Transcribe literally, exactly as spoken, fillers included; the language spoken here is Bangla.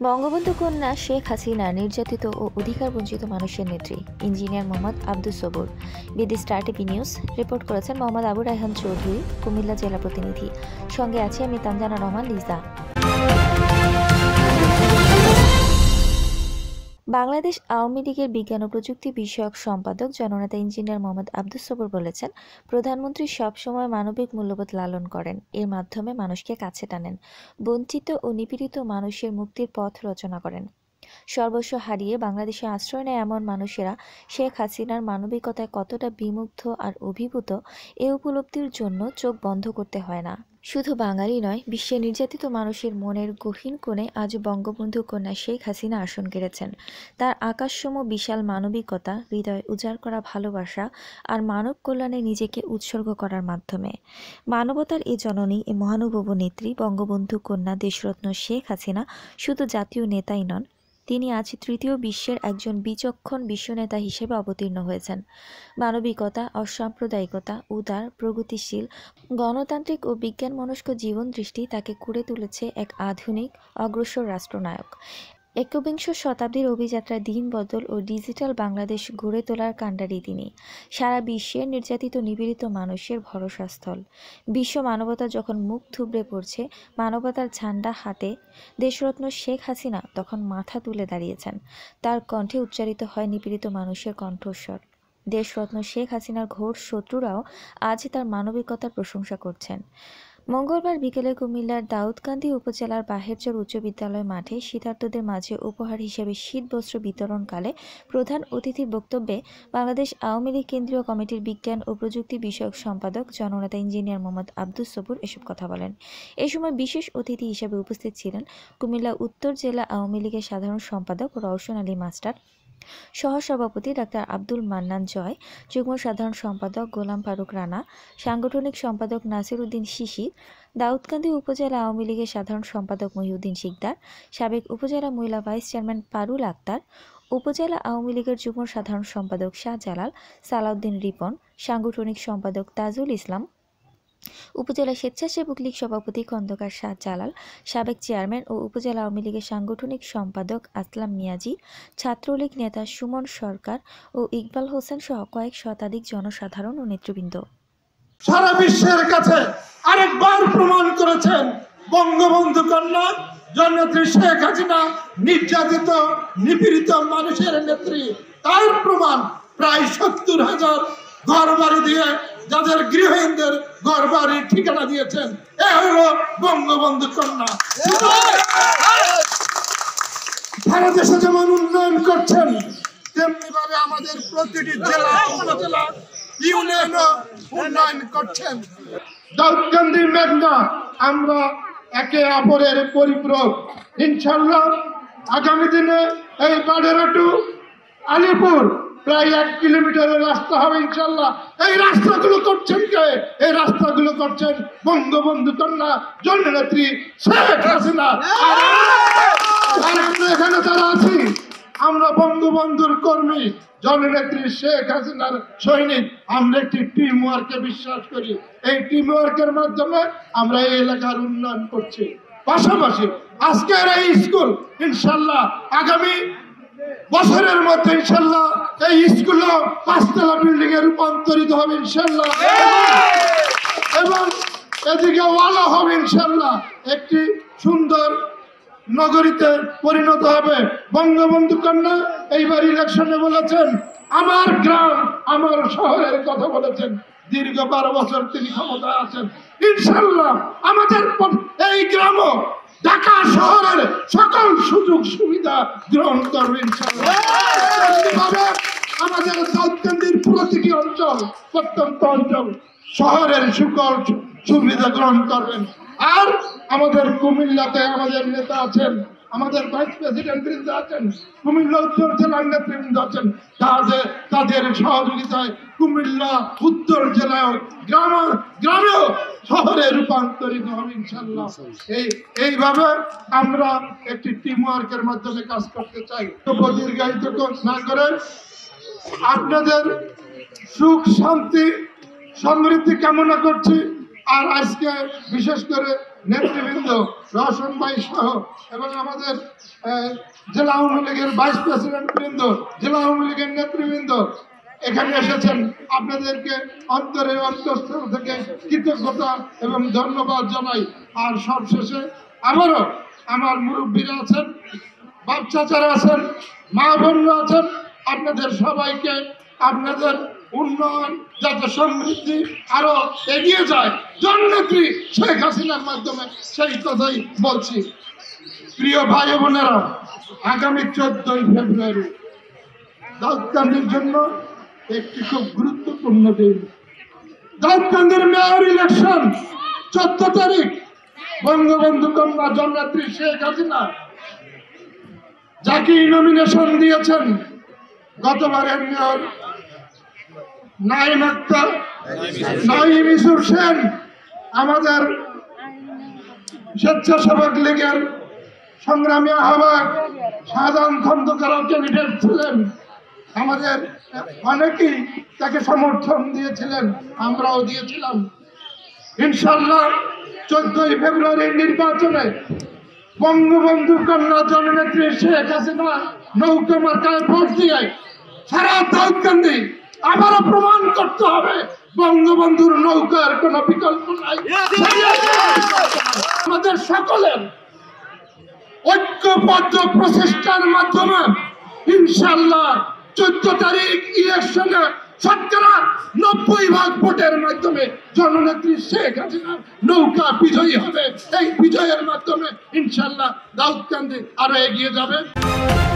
বঙ্গবন্ধু কন্যা শেখ হাসিনা নির্যাতিত ও অধিকার বঞ্চিত মানুষের নেত্রী engineer Mohammad Abdus Sabur. BD Star TV news report করেছেন মোহাম্মদ আবু রায়হান চৌধুরী, কুমিল্লা জেলা প্রতিনিধি। সঙ্গে আছি আমি তানজানা রহমান লিজা। বাংলাদেশ আওয়ামী লীগের বিজ্ঞান ও প্রযুক্তি বিষয়ক সম্পাদক জননেতা ইঞ্জিনিয়ার মোহাম্মদ আব্দুস সবুর বলেছেন, প্রধানমন্ত্রী সবসময় মানবিক মূল্যবোধ লালন করেন, এর মাধ্যমে মানুষকে কাছে টানেন, বঞ্চিত ও নিপীড়িত মানুষের মুক্তির পথ রচনা করেন। সর্বস্ব হারিয়ে বাংলাদেশে আশ্রয় নেয় এমন মানুষেরা শেখ হাসিনার মানবিকতায় কতটা বিমুগ্ধ আর অভিভূত, এ উপলব্ধির জন্য চোখ বন্ধ করতে হয় না। শুধু বাঙালি নয়, বিশ্বের নির্যাতিত মানুষের মনের গহীন কোণে আজ বঙ্গবন্ধু কন্যা শেখ হাসিনা আসন গেড়েছেন। তার আকাশসম বিশাল মানবিকতা, হৃদয় উজাড় করা ভালোবাসা আর মানব কল্যাণে নিজেকে উৎসর্গ করার মাধ্যমে মানবতার এ জননী, এ মহানুভব নেত্রী বঙ্গবন্ধু কন্যা দেশরত্ন শেখ হাসিনা শুধু জাতীয় নেতাই নন, তিনি আজ তৃতীয় বিশ্বের একজন বিচক্ষণ বিশ্বনেতা হিসেবে অবতীর্ণ হয়েছেন। মানবিকতা, অসাম্প্রদায়িকতা, উদার, প্রগতিশীল, গণতান্ত্রিক ও বিজ্ঞানমনস্ক জীবন দৃষ্টি তাকে করে তুলেছে এক আধুনিক অগ্রসর রাষ্ট্রনায়ক। একবিংশ শতাব্দীর অভিযাত্রায় দিন বদল ও ডিজিটাল বাংলাদেশ গড়ে তোলার কাণ্ডারি তিনি। সারা বিশ্বের নির্যাতিত নিপীড়িত মানুষের ভরসাস্থল। বিশ্ব মানবতা যখন মুখ থুবড়ে পড়ছে, মানবতার ঝান্ডা হাতে দেশরত্ন শেখ হাসিনা তখন মাথা তুলে দাঁড়িয়েছেন। তার কণ্ঠে উচ্চারিত হয় নিপীড়িত মানুষের কণ্ঠস্বর। দেশরত্ন শেখ হাসিনার ঘোর শত্রুরাও আজ তার মানবিকতার প্রশংসা করছেন। মঙ্গলবার বিকেলে কুমিল্লার দাউদকান্দি উপজেলার বাহেরচর উচ্চ বিদ্যালয় মাঠে শীতার্তদের মাঝে উপহার হিসেবে শীতবস্ত্র বিতরণকালে প্রধান অতিথির বক্তব্যে বাংলাদেশ আওয়ামী লীগ কেন্দ্রীয় কমিটির বিজ্ঞান ও প্রযুক্তি বিষয়ক সম্পাদক জননেতা ইঞ্জিনিয়ার মোহাম্মদ আব্দুস সবুর এসব কথা বলেন। এ সময় বিশেষ অতিথি হিসেবে উপস্থিত ছিলেন কুমিল্লা উত্তর জেলা আওয়ামী লীগের সাধারণ সম্পাদক রওশন আলী মাস্টার, সহসভাপতি ডাক্তার আব্দুল মান্নান জয়, যুগ্ম সাধারণ সম্পাদক গোলাম ফারুক রানা, সাংগঠনিক সম্পাদক নাসির উদ্দিন শিশির, দাউদকান্দি উপজেলা আওয়ামী লীগের সাধারণ সম্পাদক মহিউদ্দিন শিকদার, সাবেক উপজেলা মহিলা ভাইস চেয়ারম্যান পারুল আক্তার, উপজেলা আওয়ামী লীগের যুগ্ম সাধারণ সম্পাদক শাহজালাল, সালাউদ্দিন রিপন, সাংগঠনিক সম্পাদক তাজুল ইসলাম, উপজেলা স্বেচ্ছাসেবক লীগ সভাপতি খন্দকার শাহজালাল, সাবেক চেয়ারম্যান ও উপজেলা আওয়ামী লীগের সাংগঠনিক সম্পাদক আসলাম মিয়াজি, ছাত্রলীগ নেতা সুমন সরকার ও ইকবাল হোসেন সহ কয়েক শতাধিক জনসাধারণ ও নেতৃবৃন্দ সারা বিশ্বের কাছে আরেকবার প্রমাণ করেছেন বঙ্গবন্ধু কন্যা জননেত্রী শেখ হাসিনা নির্যাতিত নিপীড়িত মানুষের নেত্রী। তার প্রমাণ প্রায় সত্তর হাজার ঘর বাড়ি দিয়ে যাদের গৃহহীনদের ঘর বাড়ির ঠিকানা দিয়েছেন, এ হলো বঙ্গবন্ধু কন্যা। সারা দেশে যেমন উন্নয়ন করছেন, তেমনি ভাবে আমাদের প্রতিটি জেলা উপজেলা ইউনিয়ন উন্নয়ন করছেন। দাউদকান্দি মেঘনা আমরা একে অপরের পরিপূরক। ইনশাল্লাহ আগামী দিনে এই বাডেরা টু আলিপুর প্রায় এক কিলোমিটারের রাস্তা হবে ইনশাল্লাহ। এই রাস্তাগুলো করছেন কে? এই রাস্তাগুলো করছেন বঙ্গবন্ধু কন্যা জননেত্রী শেখ হাসিনা। আর আমরা এখানে যারা আছি, আমরা বঙ্গবন্ধুর কর্মী, জননেত্রী শেখ হাসিনার সৈনিক। আমরা একটি টিম ওয়ার্কে বিশ্বাস করি। এই টিম ওয়ার্কের মাধ্যমে আমরা এই এলাকার উন্নয়ন করছি। পাশাপাশি আজকের এই স্কুল ইনশাল্লাহ আগামী বছরের মধ্যে ইনশাল্লাহ এই স্কুলও পাঁচতলা বিল্ডিং এ রূপান্তরিত হবে ইনশাল্লাহ, এবং এদিকে ওয়ালা হবে ইনশাল্লাহ, একটি সুন্দর নগরীতে পরিণত হবে। বঙ্গবন্ধু কন্যা এইবার ইলেকশনে বলেছেন আমার গ্রাম আমার শহরের কথা বলেছেন। দীর্ঘ বারো বছর তিনি ক্ষমতায় আছেন। ইনশাল্লাহ আমাদের এই গ্রামও ঢাকা শহরের সকল সুযোগ সুবিধা গ্রহণ করবে ইনশাল্লাহ। আমাদের দাউদকান্দির প্রতিটি অঞ্চল, প্রত্যন্ত অঞ্চল শহরের সকল সুবিধা গ্রহণ করবেন। আর আমাদের কুমিল্লাতে আমাদের নেতা আছেন, আমাদের ভাইস প্রেসিডেন্ট বৃন্দ আছেন, কুমিল্লা উত্তর জেলার নেতৃবৃন্দ আছেন। তাদের তাদের সহযোগিতায় কুমিল্লা উত্তর জেলায় গ্রাম গ্রামেও শহরে রূপান্তরিত হবে ইনশাল্লাহ। এই এইভাবে আমরা একটি টিম ওয়ার্কের মাধ্যমে কাজ করতে চাই। দীর্ঘায়িত না করে আপনাদের সুখ শান্তি সমৃদ্ধি কামনা করছি। আর আজকে বিশেষ করে নেতৃবৃন্দ রওশন ভাই সহ এবং আমাদের আহ, জেলা আওয়ামী লীগের ভাইস প্রেসিডেন্ট বৃন্দ, জেলা আওয়ামী লীগের নেতৃবৃন্দ এখানে এসেছেন। আপনাদেরকে অন্তরের অন্তঃস্থল থেকে কৃতজ্ঞতা এবং ধন্যবাদ জানাই। আর সবশেষে আবারও আমার মুরব্বীরা আছেন, বাপ চাচারা আছেন, মা বোনরা আছেন, আপনাদের সবাইকে আপনাদের উন্নয়ন যাতে সমৃদ্ধি আরো এগিয়ে যায় জননেত্রী শেখ হাসিনার মাধ্যমে সেই কথাই বলছি। প্রিয় ভাই বোনেরা, আগামী চোদ্দই ফেব্রুয়ারি দাউদকান্দির জন্য একটি খুব গুরুত্বপূর্ণ দিন। দাউদকান্দির মেয়র ইলেকশন চোদ্দ তারিখ। বঙ্গবন্ধু কন্যা জননেত্রী শেখ হাসিনা যাকে নমিনেশন দিয়েছেন গতবারের মেয়র নাইম আক্তার, নাইম ইসুর সেন, আমাদের স্বেচ্ছাসেবক লীগের সংগ্রামী আহ্বায়ক শাহজাহান খন্দকার ক্যান্ডিডেট ছিলেন। আমাদের অনেকেই তাকে সমর্থন দিয়েছিলেন, আমরাও দিয়েছিলাম। ইনশাল্লাহ চোদ্দই ফেব্রুয়ারির নির্বাচনে বঙ্গবন্ধু কন্যা জননেত্রী শেখ হাসিনা নৌকা মার্কায় ভোট দিয়ে সারা দাউদকান্দি আবারও প্রমাণ করতে হবে বঙ্গবন্ধুর নৌকার কোন বিকল্প নাই। আমাদের সকলের ঐক্যবদ্ধ প্রচেষ্টার মাধ্যমে ইনশাল্লাহ চোদ্দ তারিখ ইলেকশনে শতকরা নব্বই ভাগ ভোটের মাধ্যমে জননেত্রী শেখ হাসিনা নৌকা বিজয়ী হবে। এই বিজয়ের মাধ্যমে ইনশাল্লাহ দাউদকান্দি আরো এগিয়ে যাবে।